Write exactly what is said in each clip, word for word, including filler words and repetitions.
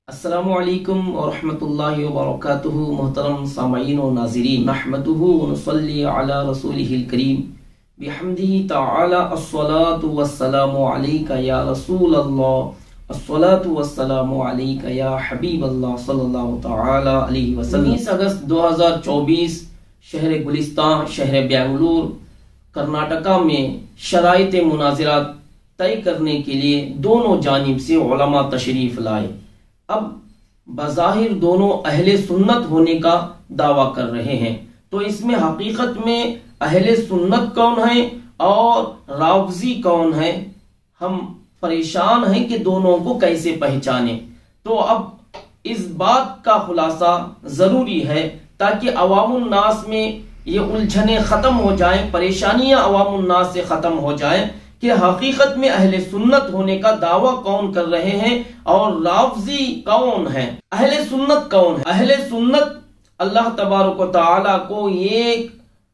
अस्सलामु अलैकुम व रहमतुल्लाहि व बरकातुहू। मोहतरम सामईन व नाज़रीन, नहमदुहू व नुसल्ली अला रसूलिहिल करीम बिहम्दिही तआला। अस्सलातु वस्सलामु अलैका या रसूल अल्लाह, अस्सलातु वस्सलामु अलैका या हबीब अल्लाह सल्लल्लाहु तआला अलैहि वसल्लम। उन्नीस अगस्त दो हज़ार चौबीस शहर गुलिस्तान, शहर बेंगलुरु, कर्नाटका में शराइत मुनाज़रात तय करने के लिए दोनों जानिब से उलमा तशरीफ लाए। अब बज़ाहिर दोनों अहले सुन्नत होने का दावा कर रहे हैं, तो इसमें हकीकत में अहले सुन्नत कौन है और रावजी कौन है, हम परेशान हैं कि दोनों को कैसे पहचाने। तो अब इस बात का खुलासा जरूरी है ताकि अवामुन नास में ये उलझने खत्म हो जाएं, परेशानियां अवामुन नास से खत्म हो जाएं कि हकीकत में अहले सुन्नत होने का दावा कौन कर रहे हैं और रावजी कौन है, अहले सुन्नत कौन है। अहले सुन्नत अल्लाह तबारक व तआला को एक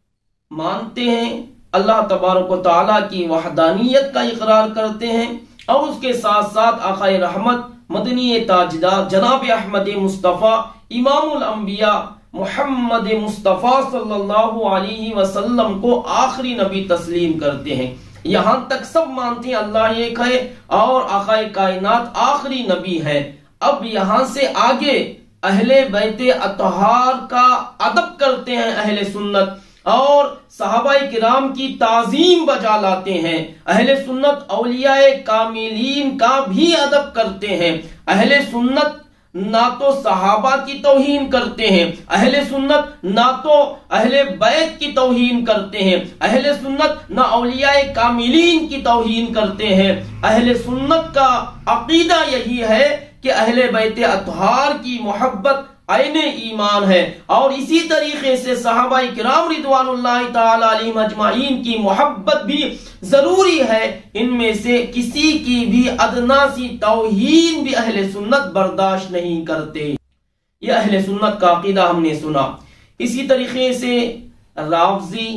मानते हैं, अल्लाह तबारक व तआला की वहदानियत का इकरार करते हैं और उसके साथ साथ आक़ाए रहमत मदनी ताजदार जनाब अहमद मुस्तफ़ा इमामुल अंबिया मोहम्मद मुस्तफ़ा सल्लल्लाहु अलैहि वसल्लम को आखिरी नबी तस्लीम करते हैं। यहां तक सब मानते हैं अल्लाह एक है और आक़ाए कायनात आखिरी नबी है। अब यहां से आगे अहले बैते अतहार का अदब करते हैं अहले सुन्नत और सहाबाए किराम की ताजीम बजा लाते हैं। अहले सुन्नत औलियाए कामिलीन का भी अदब करते हैं। अहले सुन्नत ना तो सहाबा की तौहीन करते हैं, अहले सुन्नत ना तो अहले बैत की तौहीन करते हैं, अहले सुन्नत ना औलियाए कामिलीन की तौहीन करते हैं। अहले सुन्नत का अकीदा यही है कि अहले बैत अतहार की मोहब्बत आईने ईमान है और इसी तरीके से सहाबाए किराम रिदवानुल्लाहि ताला अलैहिम अजमाइन की मोहब्बत भी जरूरी है। इनमें से किसी की भी अदना सी तौहीन भी अहले सुन्नत बर्दाश्त नहीं करते। यह अहले सुन्नत का अकीदा हमने सुना। इसी तरीके से रावजी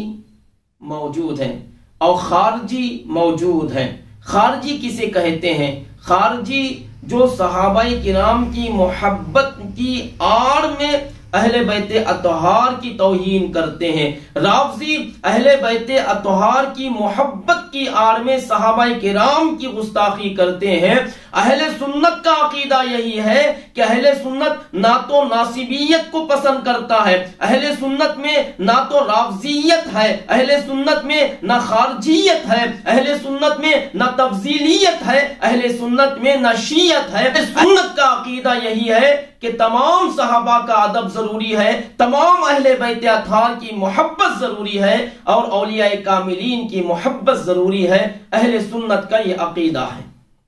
मौजूद है और खारजी मौजूद है। खारजी किसे कहते हैं? खारजी जो सहाबाए किराम की मोहब्बत की आड़ में अहले बैते अतहार की तौहीन करते हैं। रावजी अहले बैते अतहार की मोहब्बत की आड़ में सहाबाए किराम की गुस्ताखी करते हैं। अहले सुन्नत का अकीदा यही है कि अहले सुन्नत ना तो नासिबियत को पसंद करता है, अहले सुन्नत में ना तो रावजियत है, अहले सुन्नत में ना खारजियत है, अहले सुन्नत में ना तफजीलियत है, अहले सुन्नत में ना शियत है। सुन्नत का अकीदा यही है कि तमाम सहाबा का अदब जरूरी है, तमाम अहले बैत अतहार की मोहब्बत जरूरी है और औलियाए कामिलीन की मोहब्बत जरूरी है। अहले सुन्नत का ये अकीदा है।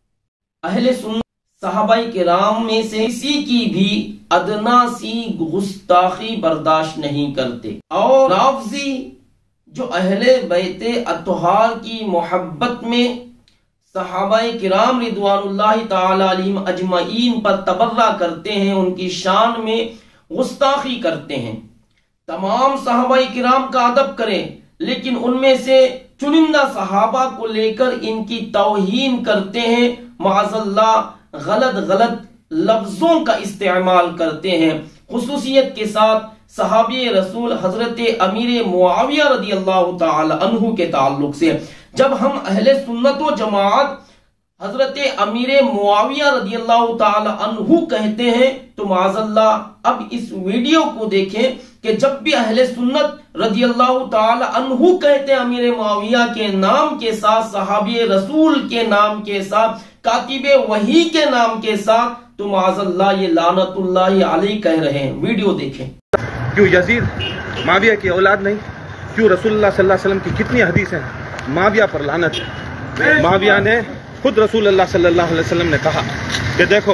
अहले सुन्नत सहाबाए किराम में से किसी की भी अदना सी गुस्ताखी बर्दाश्त नहीं करते और रावजी जो अहले बैत अतहार की मोहब्बत में सहाबाए किराम रिदवानुल्लाहि ताला अलैहिम अजमाइन पर तबर्रा करते हैं, उनकी शान में गुस्ताखी करते हैं। तमाम सहाबाए किराम का अदब करें लेकिन उनमें से चुनिंदा सहाबा को लेकर इनकी तौहीन करते हैं, माअज़ल्लाह गलत गलत लफ्जों का इस्तेमाल करते हैं। खुसूसियत के साथ सहाबी रसूल हजरत अमीर मुआविया रदी अल्लाह ताला अन्हु के ताल्लुक से जब हम अहले सुन्नत व जमात हजरत अमीर मुआविया रदी अल्लाह ताला अन्हु कहते हैं तो माअज़ल्लाह अब इस वीडियो को देखें कि जब भी अहले सुन्नत रदी अल्लाह ताला अन्हु कहते हैं अमीर मुआविया के नाम के साथ, सहाबी रसूल के नाम के साथ, कातिबे वही के नाम के साथ, तो माअज़ल्लाह ये लानतुल्लाहि अलैहि कह रहे हैं। वीडियो देखें। क्यों यजीद माविया की औलाद नहीं? क्यों रसूलुल्लाह सल्लल्लाहु अलैहि वसल्लम की कितनी हदीस हैं माविया पर लानत है। माविया ने खुद रसूलुल्लाह सल्लल्लाहु अलैहि वसल्लम ने कहा कि देखो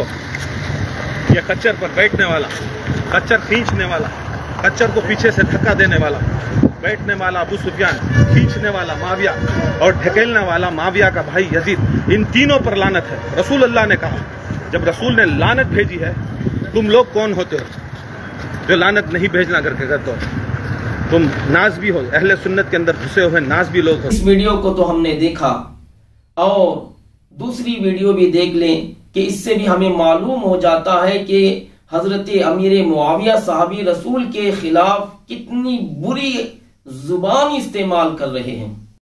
ये खच्चर पर बैठने वाला, खच्चर खींचने वाला, खच्चर को पीछे से धक्का देने वाला, बैठने वाला अबू सुफियान, खींचने वाला माविया और ढकेलने वाला माविया का भाई यजीद, इन तीनों पर लानत है। रसूलुल्लाह ने कहा जब रसूल ने लानत भेजी है, तुम लोग कौन होते हो जो लानत नहीं भेजना करके कहते हो? तुम नाज भी हो, अहले सुन्नत के अंदर घुसे हुए नाज भी लोग हो। इस वीडियो को तो हमने देखा और दूसरी वीडियो भी देख लें कि इससे भी हमें मालूम हो जाता है कि हजरत अमीर मुआविया साहबी रसूल के खिलाफ कितनी बुरी जुबान इस्तेमाल कर रहे हैं।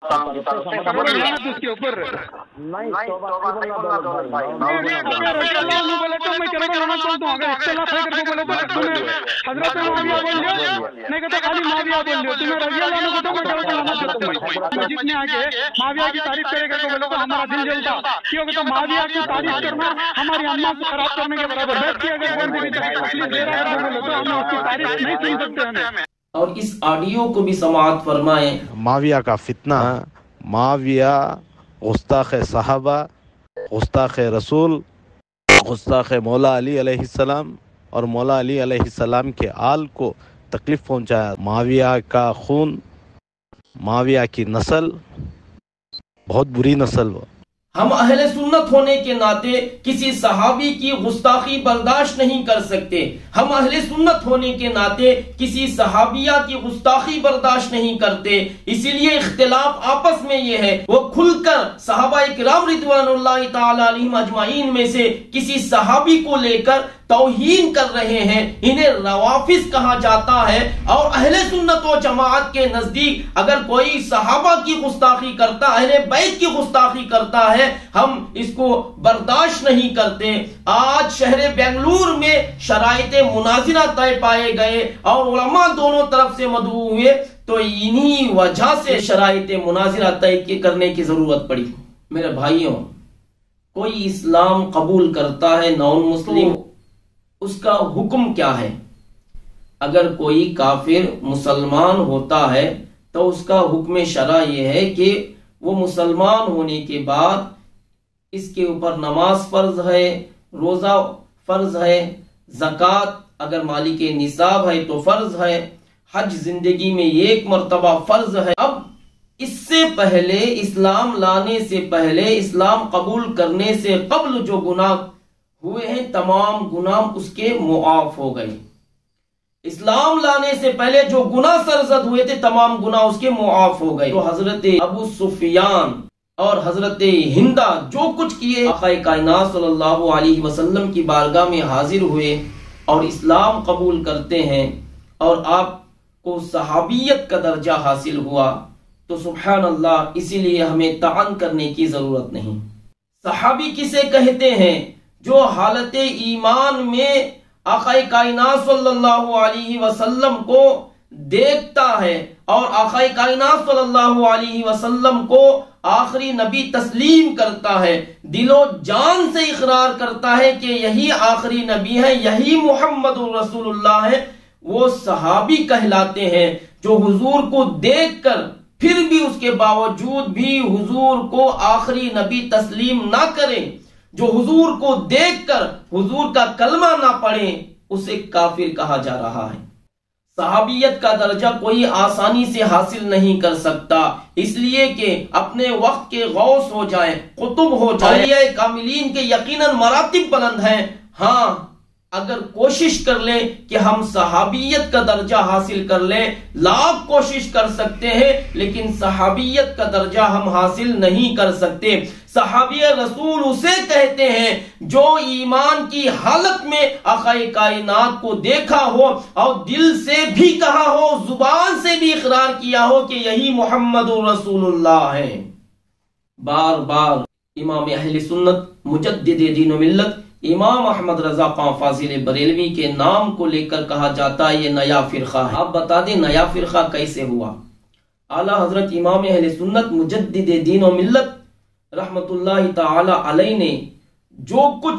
उसके ऊपर नहीं बोले तो मैं करोड़ लाना चाहता हूँ। अगर इससे लाख करके बोले तो तुम्हें हजरत माविया बोल लियो, नहीं कहते खाली माविया बोल लियो। तुम्हें रजिया लाने को तो मैं करोड़ लाना चाहता हूँ। तो जितने आगे माविया की तारीफ करेगा तो बोले तो हमारा दिल जलता, क्योंकि तो माविया की तारीफ करना हमारी अम्मा को खराब करने के बराबर है। कि अगर कोई भी तकलीफ दे रहा है बोले तो हम उसकी तारीफ नहीं सुन सकते हमें। और इस ऑडियो को भी समाअत फरमाएं। माविया का फितना, माविया गुस्ताख सहाबा, गुस्ताख रसूल, गुस्ताख मौला अली अलैहिस्सलाम और मौला अली अलैहिस्सलाम के आल को तकलीफ पहुंचाया। माविया का खून, माविया की नस्ल बहुत बुरी नस्ल हो। हम अहले सुन्नत होने के नाते किसी सहाबी की गुस्ताखी बर्दाश्त नहीं कर सकते। हम अहले सुन्नत होने के नाते किसी सहाबिया की गुस्ताखी बर्दाश्त नहीं करते। इसीलिए इख्तिलाफ आपस में ये है, वो खुलकर सहाबा इकराम रिदवानुल्लाहि ताला अलैहिम अजमाइन में से किसी सहाबी को लेकर तौहीन कर रहे हैं। इन्हें रवाफिज कहा जाता है। और अहले सुन्नत व जमाअत के नजदीक अगर कोई सहाबा की गुस्ताखी करता, अहले बैत की गुस्ताखी करता है, हम इसको बर्दाश्त नहीं करते। आज शहर बेंगलुरु में शराइते मुनाजिरा तय पाए गए और उलमा दोनों तरफ से मदऊ हुए, तो इन्हीं वजह से शराइते मुनाजिरा तय करने की जरूरत पड़ी। मेरे भाइयों, कोई इस्लाम कबूल करता है नॉन मुस्लिम, उसका हुक्म क्या है? अगर कोई काफिर मुसलमान होता है तो उसका हुक्म शरा यह है कि वो मुसलमान होने के बाद इसके ऊपर नमाज फर्ज है, रोजा फर्ज है, ज़कात अगर मालिक निसाब है तो फर्ज है, हज जिंदगी में एक मर्तबा फर्ज है। अब इससे पहले, इस्लाम लाने से पहले, इस्लाम कबूल करने से कबल जो गुनाह हुए हैं तमाम गुनाह उसके मुआफ हो गए। इस्लाम लाने से पहले जो गुनाह सरजद हुए थे तमाम गुनाह उसके मुआफ हो गए। तो हजरत अबू सुफियान और हजरत हिंदा जो कुछ किए, आक़ाए कायनात सल्लल्लाहु अलैहि वसल्लम की बारगाह में हाजिर हुए और इस्लाम कबूल करते हैं और आपको सहाबियत का दर्जा हासिल हुआ, तो सुभान अल्लाह, इसीलिए हमें तान करने की जरूरत नहीं। सहाबी किसे कहते हैं? जो हालत ईमान में आक़ाए कायनात सल्लल्लाहु अलैहि वसल्लम को देखता है और आक़ाए कायनात सल्लल्लाहु अलैहि वसल्लम को आखिरी नबी तस्लीम करता है, दिलो जान से इकरार करता है कि यही आखिरी नबी है, यही मुहम्मदुर रसूलुल्लाह है, वो सहाबी कहलाते हैं। जो हुजूर को देखकर फिर भी उसके बावजूद भी हुजूर को आखिरी नबी तस्लीम ना करें, जो हुजूर को देखकर हुजूर का कलमा ना पढ़े, उसे काफिर कहा जा रहा है। सहाबियत का दर्जा कोई आसानी से हासिल नहीं कर सकता, इसलिए कि अपने वक्त के गौस हो जाए, कुतुब हो जाए, कामिलीन के यकीनन मरातिब बुलंद हैं। हाँ, अगर कोशिश कर ले कि हम सहाबियत का दर्जा हासिल कर ले, लाख कोशिश कर सकते हैं, लेकिन सहाबियत का दर्जा हम हासिल नहीं कर सकते। सहाबी रसूल उसे कहते हैं जो ईमान की हालत में आक़ाए कायनात को देखा हो और दिल से भी कहा हो, जुबान से भी इकरार किया हो कि यही मुहम्मदुर रसूलुल्लाह है। बार बार इमाम अहले सुन्नत मुजद्दिद दीन व मिल्लत इमाम अहमद रजा खां फाजिल बरेलवी के नाम को लेकर कहा जाता है ये नया फिरका है। आप बता दें नया फिरका कैसे हुआ? आला हजरत इमाम अहले सुन्नत मुजद्दिद दीन व मिल्लत रहमतुल्लाहि ताला अलैहि ने जो कुछ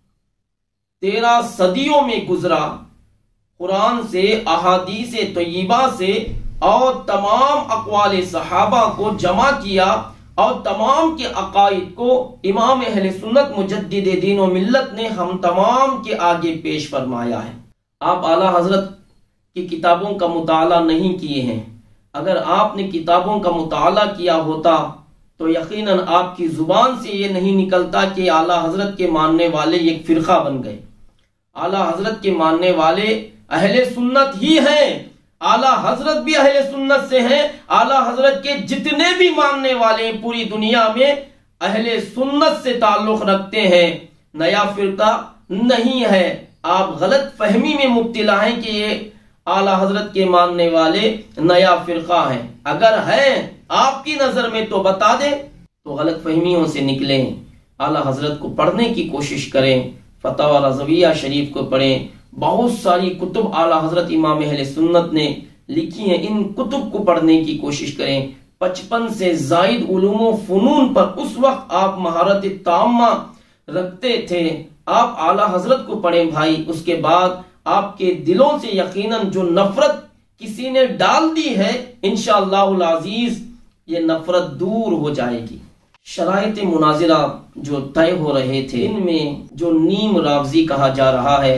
तेरह सदियों में गुजरा, कुरान से, अहादीस तय्यबा से और तमाम अक़वाल सहाबा को जमा किया और तमाम के अकायद को इमाम अहले सुन्नत मुजद्दिद दीन व मिल्लत ने हम तमाम के आगे पेश फरमाया है। आप आला हजरत की किताबों का मुताला नहीं किए हैं। अगर आपने किताबों का मुताला किया होता तो यकीनन आपकी जुबान से ये नहीं निकलता कि आला हजरत के मानने वाले एक फिरका बन गए। आला हजरत के मानने वाले अहले सुन्नत ही हैं। आला हजरत भी अहले सुन्नत से हैं। आला हजरत के जितने भी मानने वाले पूरी दुनिया में अहले सुन्नत से ताल्लुक रखते हैं। नया फिरका नहीं है। आप गलत फहमी में मुब्तला हैं कि ये आला हजरत के मानने वाले नया फिरका है। अगर है आपकी नजर में तो बता दें, तो गलत फहमियों से निकलें, आला हजरत को पढ़ने की कोशिश करें, फतवा रज़विया शरीफ को पढ़ें। बहुत सारी कुतुब आला हजरत इमाम अहले सुन्नत ने लिखी हैं, इन कुतुब को पढ़ने की कोशिश करें। पचपन से जायद उलूम फनून पर उस वक्त आप महारत ताम्मा रखते थे, आप आला हजरत को पढ़ें भाई। उसके बाद आपके दिलों से यकीनन जो नफरत किसी ने डाल दी है, इंशाअल्लाहुल अजीज ये नफरत दूर हो जाएगी। शराइत मुनाजिरा जो तय हो रहे थे, इनमें जो नीम रावजी कहा जा रहा है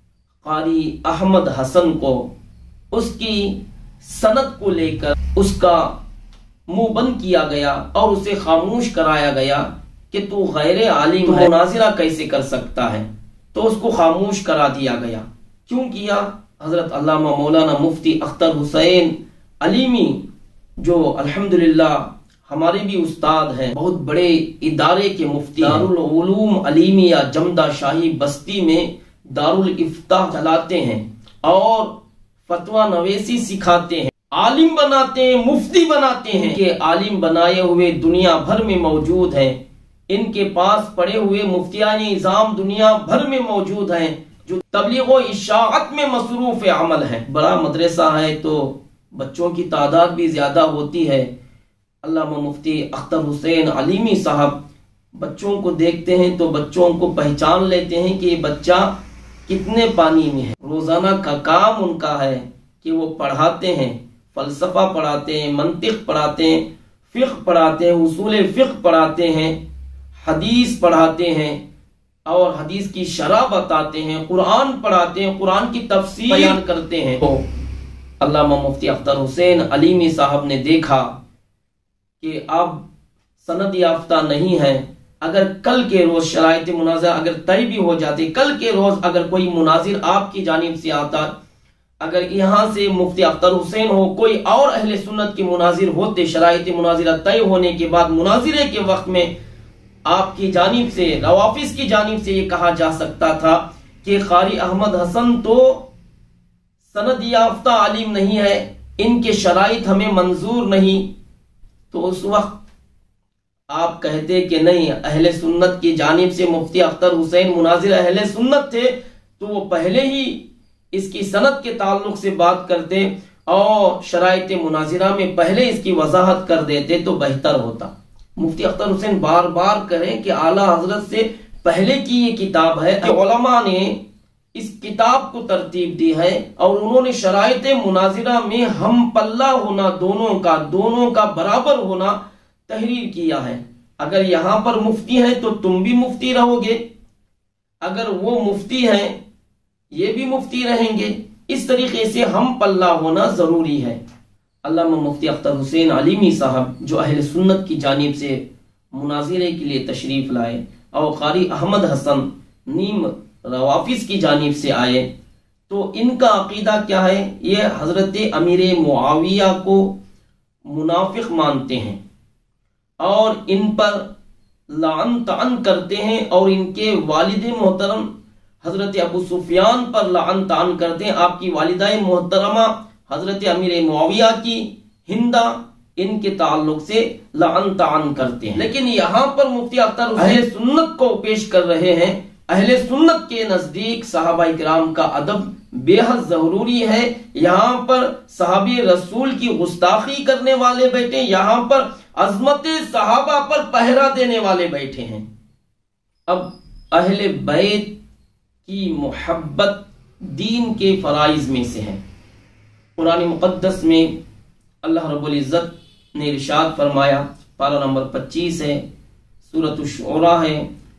कारी अहमद हसन को, उसकी सनद को लेकर उसका मुंह बंद किया गया और उसे खामोश कराया गया कि तू गैर आलिम है, मुनाजिरा कैसे कर सकता है, तो उसको खामोश करा दिया गया। क्यों किया? हजरत अल्लामा मौलाना मुफ्ती अख्तर हुसैन अलीमी, जो अल्हम्दुलिल्लाह हमारे भी उस्ताद हैं, बहुत बड़े इदारे के मुफ्ती, दारुल उलूम अलीमिया जमदा शाही बस्ती में दारुल इफ्ता चलाते हैं और फतवा नवेसी सिखाते हैं, आलिम बनाते हैं, मुफ्ती बनाते हैं कि आलिम बनाए हुए दुनिया भर में मौजूद हैं। इनके पास पड़े हुए मुफ्तियान निजाम दुनिया भर में मौजूद हैं जो तबलीग व इशाअत में मसरूफ अमल है। बड़ा मदरसा है तो बच्चों की तादाद भी ज्यादा होती है। अल्लामा मुफ्ती अख्तर हुसैन अलीमी साहब बच्चों को देखते हैं तो बच्चों को पहचान लेते हैं कि ये बच्चा कितने पानी में है। रोजाना का काम उनका है कि वो पढ़ाते हैं, फलसफा पढ़ाते हैं, मंतिक पढ़ाते हैं, फिक्र पढ़ाते हैं, उसूल फिक्र पढ़ाते हैं, हदीस पढ़ाते हैं और हदीस की शरह बताते हैं, कुरान पढ़ाते हैं, कुरान की तफसीर बयान करते हैं। तो अल्लामा मुफ्ती अख्तर हुसैन अलीमी साहब ने देखा कि अब सनद याफ्ता नहीं है, अगर कल के रोज शराइत मुनाज़रा अगर तय भी हो जाती, कल के रोज अगर कोई मुनाजिर आपकी जानिब से आता, अगर यहाँ से मुफ्ती अख्तर हुसैन हो, कोई और अहले सुन्नत के मुनाजिर होते, शराइत मुनाजिरा तय होने के बाद मुनाजिरे के वक्त में आपकी जानिब से, रवाफिज की जानिब से ये कहा जा सकता था कि कारी अहमद हसन तो सनद याफ्ता आलिम नहीं है, इनके शराइत हमें मंजूर नहीं, तो उस वक्त आप कहते कि नहीं, अहले सुन्नत की जानिब से मुफ्ती अख्तर हुसैन मुनाजिर अहले सुन्नत थे, तो वो पहले ही इसकी सनद के ताल्लुक से बात करते और शराइत मुनाजिरा में पहले इसकी वजाहत कर देते तो बेहतर होता। मुफ्ती अख्तर हुसैन बार बार करें कि आला हजरत से पहले की ये किताब है, उलमा ने इस किताब को तरतीब दी है और उन्होंने शराइत मुनाजिरा में हम पल्ला होना, दोनों का दोनों का बराबर होना तहरीर किया है। अगर यहां पर मुफ्ती है तो तुम भी मुफ्ती रहोगे, अगर वो मुफ्ती है ये भी मुफ्ती रहेंगे। इस तरीके से हम पल्ला होना जरूरी है। अल्लामा मुफ्ती अख्तर हुसैन अलीमी साहब जो अहले सुन्नत की जानिब से मुनाजिरे के लिए तशरीफ लाए और कारी अहमद हसन नीम रवाफिज की जानिब से आए, तो इनका अकीदा क्या है? ये हजरत अमीर मुआविया को मुनाफिक मानते हैं और इन पर लान तान करते हैं और इनके वालिद मोहतरम हजरत अबू सुफियान पर लान तान करते हैं। आपकी वालिदा मोहतरमा हजरत अमीर मुआविया की हिंदा इनके ताल्लुक से लान तान करते हैं। लेकिन यहाँ पर मुफ्ती अख्तर अहले सुन्नत को पेश कर रहे हैं। अहले सुन्नत के नजदीक सहाबा इकराम का अदब बेहद जरूरी है। यहाँ पर सहाबी रसूल की गुस्ताखी करने वाले बैठे, यहाँ पर अजमत सहाबा पर पहरा देने वाले बैठे हैं। अब अहले बैत की मोहब्बत दीन के फराइज में से है। कुरान मुकद्दस में अल्लाह रब्बुल इज्जत ने इरशाद फरमाया, पारा नंबर पच्चीस है, सूरत शुरा है,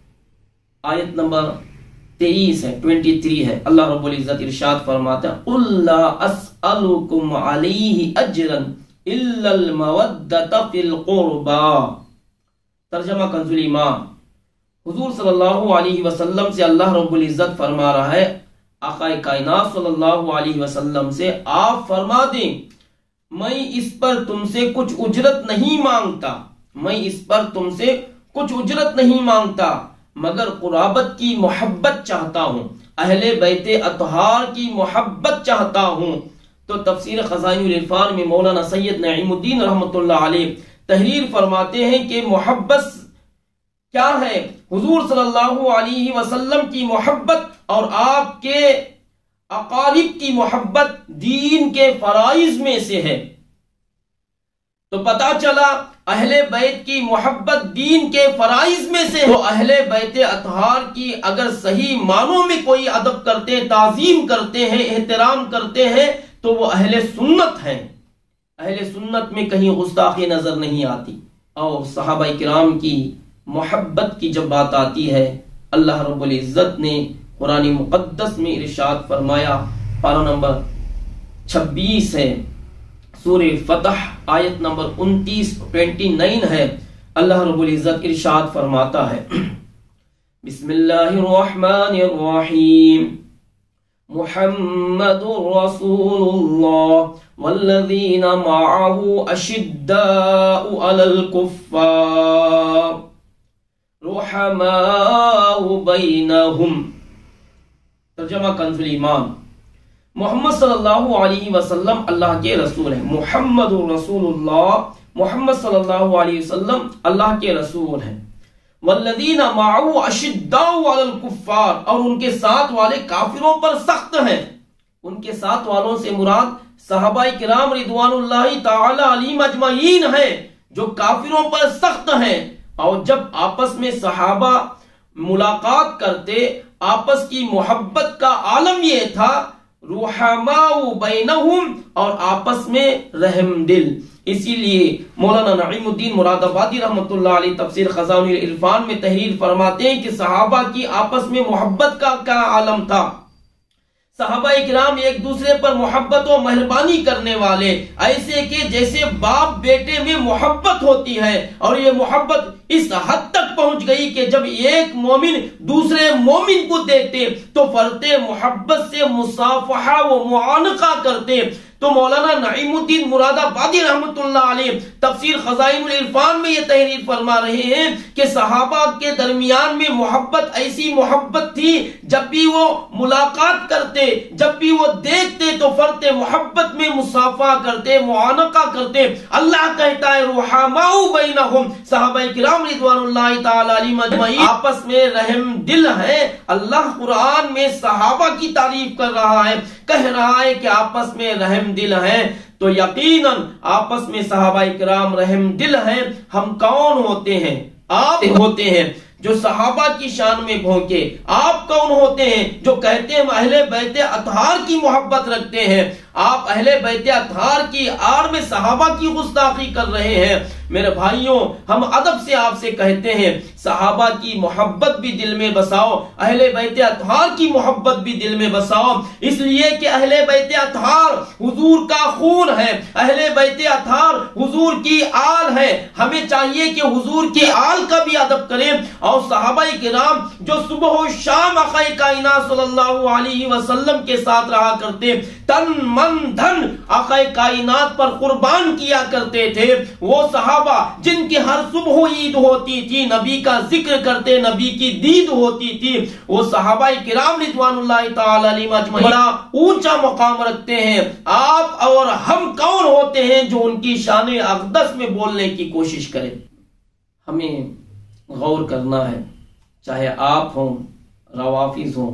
आयत नंबर तेईस है, ट्वेंटी थ्री है। अल्लाह रब्बुल इज्जत इरशाद फरमाता है, कुल ला अस्अलुकुम अलैहि अजरन इल्लल मवद्दत फिल कुर्बा। तर्जमा कंजुल ईमान। हुजूर सल्लल्लाहु अलैहि वसल्लम से अल्लाह रब्बुल इज्जत फरमा रहा है, आकाए कायनात सल्लल्लाहु अलैहि वसल्लम से आप फरमा दें, मैं इस पर तुमसे कुछ उजरत नहीं मांगता, मैं इस पर तुमसे कुछ उजरत नहीं मांगता, मगर कुराबत की मोहब्बत चाहता हूँ, अहले बैते अतहार की मोहब्बत चाहता हूँ। तो तफसीर खज़ाइनुल इरफान में मौलाना सैयद नईमुद्दीन रहमतुल्लाह अलैह तहरीर फरमाते हैं कि मोहब्बत क्या है। हुजूर सल्लल्लाहु अलैहि वसल्लम की मोहब्बत और आपके अकारिब की मोहब्बत दीन के फराइज में से है। तो पता चला अहले बैत की मोहब्बत दीन के फराइज में से। तो अहले बैत अतहार की अगर सही मानों में कोई अदब करते, ताजीम करते हैं, एहतराम करते हैं, तो वो अहले सुन्नत हैं। अहले सुन्नत में कहीं गुस्ताखी नजर नहीं आती। और सहाबा किराम की मोहब्बत की जब बात आती है, अल्लाह रब्बुल इज्जत ने कुरान मुक़द्दस में इरशाद फरमाया, पारा नंबर छब्बीस है, सूरे फतह आयत नंबर उनतीस उनतीस है। अल्लाह रब्बुल इज्जत इरशाद फरमाता है, बिस्मिल्लाहिर रहमानिर रहीम, मुहम्मदुर रसूलुल्लाह वल्लज़ीना मअहू अशिद्दाउ अलल कुफ्फार रुहमाउ बैनहुम। तर्जुमा कंजुल ईमान, मोहम्मद सल्लल्लाहु अलैहि वसल्लम अल्लाह के रसूल हैं। मुहम्मदुर रसूलुल्लाह, मोहम्मद सल्लल्लाहु अलैहि वसल्लम अल्लाह के रसूल हैं। वल्लज़ीना मअहू अशिद्दाउ अलल कुफ्फार, और उनके साथ वाले काफिरों पर सख्त हैं। उनके साथ वालों से मुराद सहाबाए किराम रिदवानुल्लाहि ताला अलैहिम अजमईन है, जो काफिरों पर सख्त हैं। और जब आपस में सहाबा मुलाकात करते, आपस की मोहब्बत का आलम यह था, रुहमाउ बैनहुम, और आपस में रहम दिल। इसीलिए मौलाना नईमुद्दीन मुरादाबादी रहमतुल्लाह अलैह तफसीर खज़ाइनुल इरफान में तहरीर फरमाते हैं कि सहाबा की आपस में मोहब्बत का क्या आलम था। सहाबा किराम एक दूसरे पर मोहब्बत और मेहरबानी करने वाले, ऐसे के जैसे बाप बेटे में मोहब्बत होती है। और ये मोहब्बत इस हद तक पहुंच गई कि जब एक मोमिन दूसरे मोमिन को देखते तो फरते मोहब्बत से मुसाफहा व मुआनका करते। तो मौलाना नईमुद्दीन मुरादाबादी रहमतुल्लाह अलैह तफसीर खज़ाइनुल इरफान में ये तहरीर फरमा रहे हैं कि सहाबा के दरमियान में मोहब्बत ऐसी मोहब्बत थी, जब भी वो मुलाकात करते, जब भी वो देखते तो फरते मोहब्बत में मुसाफा करते, मुआनका करते। अल्लाह कहता है रुहमाउ बैनहुम, सहाबा किराम रिदवानुल्लाहि ताला अलैहिम अजमईन आपस में रहम दिल है। अल्लाह कुरान में सहाबा की तारीफ कर रहा है, कह रहा है कि आपस में रहम दिल है। तो यकीनन आपस में सहाबा किराम रहम दिल हैं। हम कौन होते हैं? आप होते हैं जो सहाबा की शान में भौंके। आप कौन होते हैं जो कहते हैं अहले बैत अतहार की मोहब्बत रखते हैं? आप अहले बैत अतहार की आड़ में सहाबा की गुस्ताखी कर रहे हैं। मेरे भाइयों, हम अदब से आपसे कहते हैं, सहाबा की मोहब्बत भी दिल में बसाओ, अहले बैत अतहार की मोहब्बत भी दिल में बसाओ। इसलिए कि अहले बैत अतहार हुजूर का खून है, अहले बैत अतहार हुजूर की आल है। हमें चाहिए कि हुजूर की आल का भी अदब करें। और सहाबाए किराम जो सुबह और शाम आक़ाए कायनात सल्लल्लाहु अलैहि वसल्लम के साथ रहा करते, तन मन धन आक़ाए कायनात पर कुर्बान किया करते थे, वो सहाबा जिनकी हर सुबह ईद होती थी, नबी का जिक्र करते, नबी की दीद होती थी, वो सहाबाए किराम रिज़वानुल्लाहि ताला अलैहिम अजमईन बड़ा ऊंचा मकाम रखते हैं। आप और हम कौन होते हैं जो उनकी शान अक़दस में बोलने की कोशिश करें? हमें गौर करना है, चाहे आप हों, रवाफिज हों,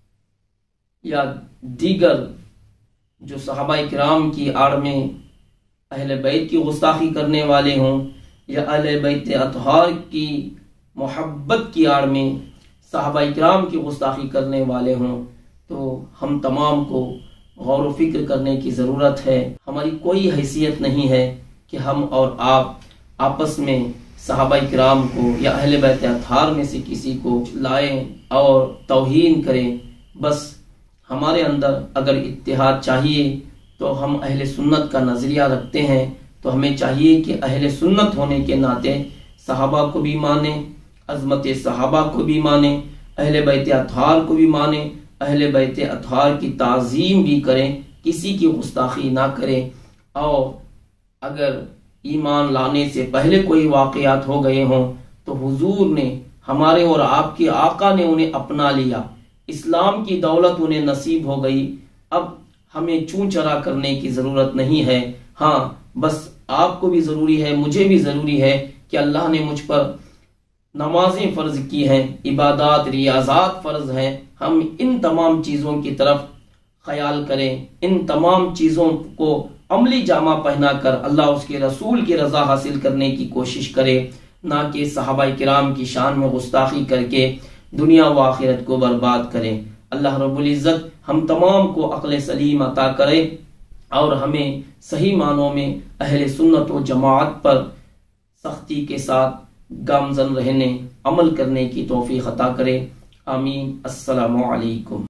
या दीगर जो सहाबाए किराम की आड़ में अहले बैत की गुस्ताखी करने वाले हों, या अहले बैत अतहार की मोहब्बत की आड़ में सहाबाए किराम की गुस्ताखी करने वाले हों, तो हम तमाम को गौर व फिक्र करने की ज़रूरत है। हमारी कोई हैसियत नहीं है कि हम और आप आपस में सहाबाए किराम को या अहले बैत अतहार में से किसी को लाएं और तौहीन करें। बस हमारे अंदर अगर इत्तिहाद चाहिए तो हम अहले सुन्नत का नज़रिया रखते हैं, तो हमें चाहिए कि अहले सुन्नत होने के नाते सहाबा को भी माने, अज़मत सहाबा को भी माने, अहले बैत अतहार को भी माने, अहले बैत अतहार की ताज़ीम भी करें, किसी की गुस्ताखी ना करें। और अगर ईमान लाने से पहले कोई वाक़यात हो गए हों तो हुजूर ने हमारे और आपके आका ने उन्हें अपना लिया, इस्लाम की दौलत उन्हें नसीब हो गई। अब हमें चूं चरा करने की जरूरत नहीं है। हाँ, बस आपको भी जरूरी है, मुझे भी जरूरी है कि अल्लाह ने मुझ पर नमाजें फर्ज की हैं, इबादत रियाजात फर्ज हैं, हम इन तमाम चीज़ों की तरफ ख्याल करें, इन तमाम चीज़ों को अमली जामा पहनाकर अल्लाह उसके रसूल की रजा हासिल करने की कोशिश करें, ना कि सहाबा किराम की शान में गुस्ताखी करके दुनिया व आखिरत को बर्बाद करें। अल्लाह रब्बुल इज़्ज़त हम तमाम को अक्ल सलीम अता करे और हमें सही मानों में अहले सुन्नत व जमाअत पर सख्ती के साथ गामजन रहने, अमल करने की तौफीक अता करे। आमीन। अस्सलामु अलैकुम।